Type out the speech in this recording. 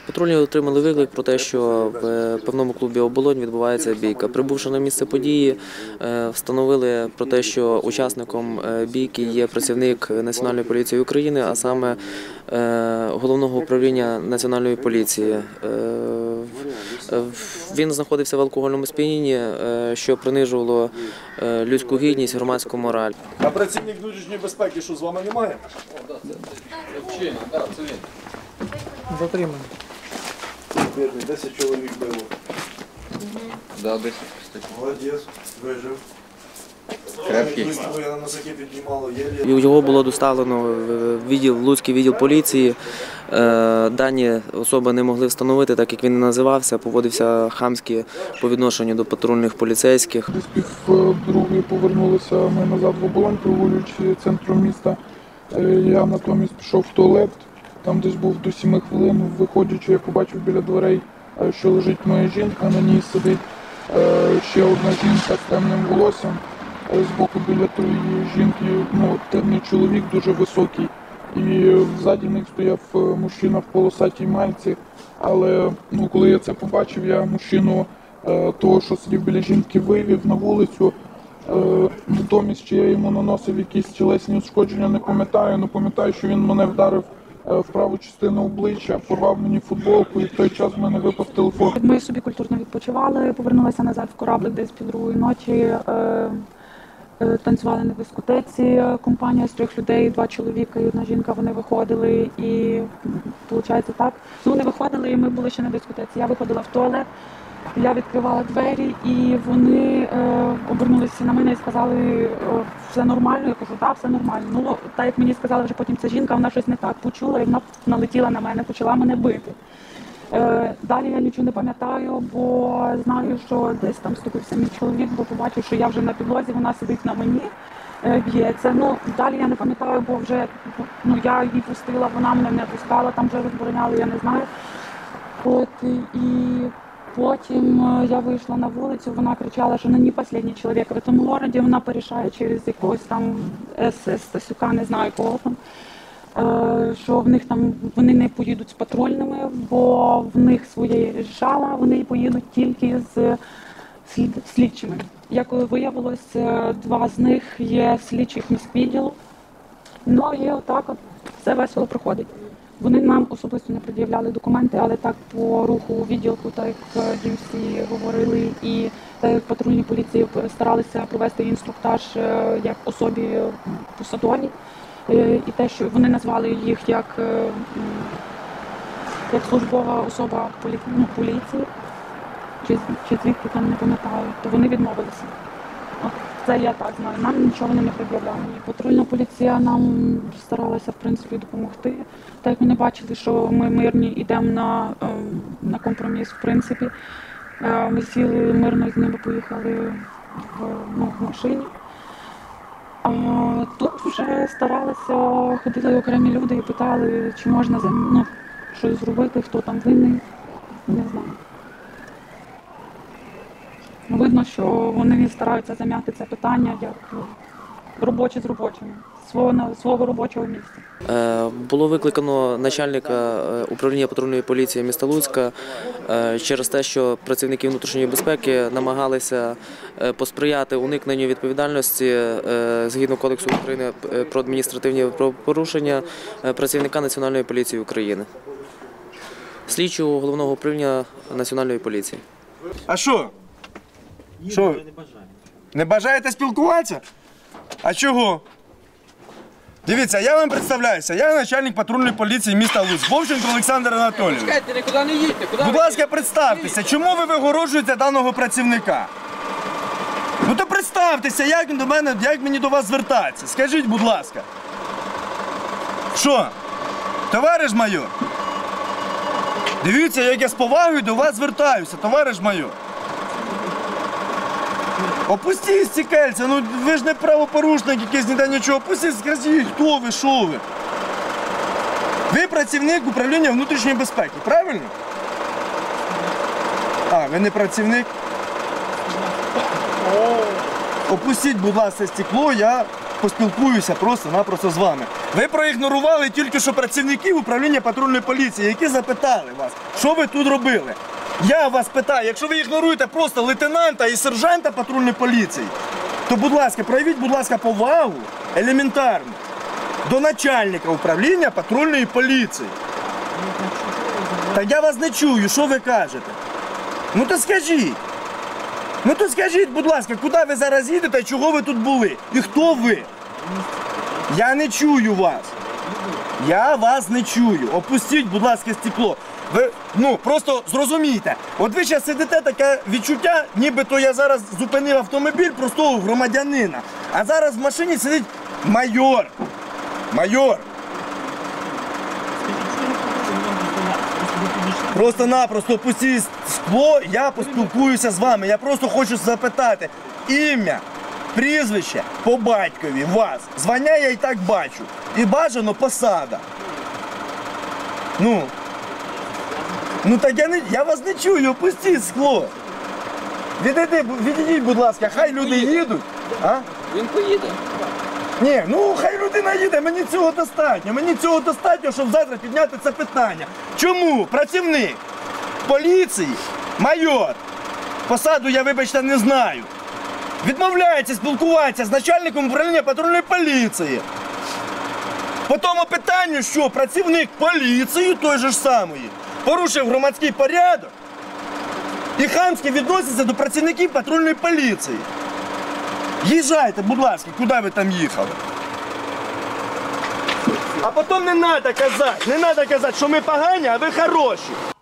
Патрульні отримали виклик про те, що в певному клубі «Оболонь» відбувається бійка. Прибувши на місце події, встановили про те, що учасником бійки є працівник Національної поліції України, а саме Головного управління Національної поліції. Він знаходився в алкогольному сп'янінні, що принижувало людську гідність, громадську мораль. А працівник внутрішньої безпеки, що з вами немає? Затриманий. Бідний, 10 чоловік було. Да, 10. Молодець, вижив. Крепкий. На носаки піднімало, єлі. Його було доставлено в Луцький відділ поліції. Дані особи не могли встановити, так як він не називався, поводився хамськи по відношенню до патрульних поліцейських. Десь півдругої повернулися ми назад в Оболонь, прогулюючи центром міста. Я натомість пішов в туалет, там десь був до 7 хвилин. Виходячи, я побачив біля дверей, що лежить моя жінка, на ній сидить ще одна жінка з темним волоссям. Збоку біля тої жінки темний чоловік, дуже високий. І ззаді них стояв мужчина в полосатій майці. Але коли я це побачив, я мужчину, того, що сидів біля жінки, вивів на вулицю. Натомість, чи я йому наносив якісь тілесні ушкодження, не пам'ятаю. Але пам'ятаю, що він мене вдарив в праву частину обличчя, порвав мені футболку, і в той час в мене випав телефон. Ми собі культурно відпочивали, повернулися назад в кораблик десь пів другої ночі. Танцювали на дискотеці, компанія з 3 людей, 2 чоловіка і 1 жінка, вони виходили і, виходить так, вони виходили і ми були ще на дискотеці. Я виходила в туалет, я відкривала двері і вони обернулися на мене і сказали, все нормально, я кажу, так, все нормально. Так як мені сказали вже потім ця жінка, вона щось не так почула і вона налетіла на мене, почала мене бити. Далі я нічого не пам'ятаю, бо знаю, що десь там стукався мій чоловік, бо побачив, що я вже на підлозі, вона сидить на мені, б'ється. Далі я не пам'ятаю, бо вже я її пустила, вона мене не пускала, там вже розбороняли, я не знаю. І потім я вийшла на вулицю, вона кричала, що на ній останній чоловік в цьому місті, вона порішає через якогось там СС, Стасюка, не знаю кого там. Що в них там вони не поїдуть з патрульними, бо в них своє рішала, вони поїдуть тільки з слідчими. Як виявилось, 2 з них є слідчих міськвідділу. І отак от все весело проходить. Вони нам особисто не пред'являли документи, але так по руху у відділку, так як їм всі говорили, і так як патрульні поліції старалися провести інструктаж як особі посадовій. І те, що вони назвали їх як службова особа поліції, чи звідки там не пам'ятаю, то вони відмовилися. Це я так знаю, нам нічого вони не пред'являли. Патрульна поліція нам старалася, в принципі, допомогти. Так як вони бачили, що ми мирні йдемо на компроміс, в принципі. Ми сіли мирно з ними, поїхали в машині. Тут вже старалися, ходили окремі люди і питали, чи можна щось зробити, хто там винний, не знаю. Видно, що вони стараються зам'яти це питання як робочі з робочими, свого робочого місця. Було викликано начальника управління патрульної поліції міста Луцька через те, що працівники внутрішньої безпеки намагалися посприяти уникненню відповідальності згідно Кодексу України про адміністративні правопорушення працівника Національної поліції України. Слідчого Головного управління Національної поліції. А що? Що? Не бажаєте спілкуватися? А чого? Дивіться, я вам представляюся, я начальник патрульної поліції міста Луцьк, Вовченко Олександр Анатолійович. Чекайте, нікуди не їдьте. Будь ласка, представтеся, чому ви вигороджуєте даного працівника? То представтеся, як мені до вас звертатися? Скажіть, будь ласка. Що? Товариш майор? Дивіться, як я з повагою до вас звертаюся, товариш майор. Опустіть стікельця, ви ж не правопорушник якийсь, ніде нічого. Опустіть, скажіть, хто ви, що ви? Ви працівник управління внутрішньої безпеки, правильно? Ви не працівник? Опустіть, будь ласка, стекло, я поспілкуюся просто-напросто з вами. Ви проігнорували тільки що працівників управління патрульної поліції, які запитали вас, що ви тут робили. Я вас питаю, якщо ви ігноруєте просто лейтенанта і сержанта патрульної поліції, то, будь ласка, проявіть, будь ласка, повагу елементарну до начальника управління патрульної поліції. Та я вас не чую, що ви кажете? Ну то скажіть. Ну то скажіть, будь ласка, куди ви зараз їдете, чого ви тут були? І хто ви? Я не чую вас. Я вас не чую. Опустіть, будь ласка, стекло. Ви, просто зрозумійте. От ви зараз сидите, таке відчуття, нібито я зараз зупинив автомобіль простого громадянина. А зараз в машині сидить майор. Майор. Просто-напросто опустіть скло, я поспілкуюся з вами. Я просто хочу запитати ім'я, прізвище по батькові вас. Звання я і так бачу. І бажано посада. Ну так я вас не чую, опустіть скло. Відійдіть, будь ласка, хай люди їдуть. А? Він поїде. Ні, хай людина їде, мені цього достатньо. Мені цього достатньо, щоб завтра підняти це питання. Чому працівник поліції, майор, посаду я, вибачте, не знаю, відмовляється спілкуватися з начальником управління патрульної поліції? По тому питанню, що працівник поліції той же ж самої порушив громадський порядок і хамськи відноситься до працівників патрульної поліції. Їжджайте, будь ласка, куди ви там їхали. А потім не треба казати, що ми погані, а ви хороші.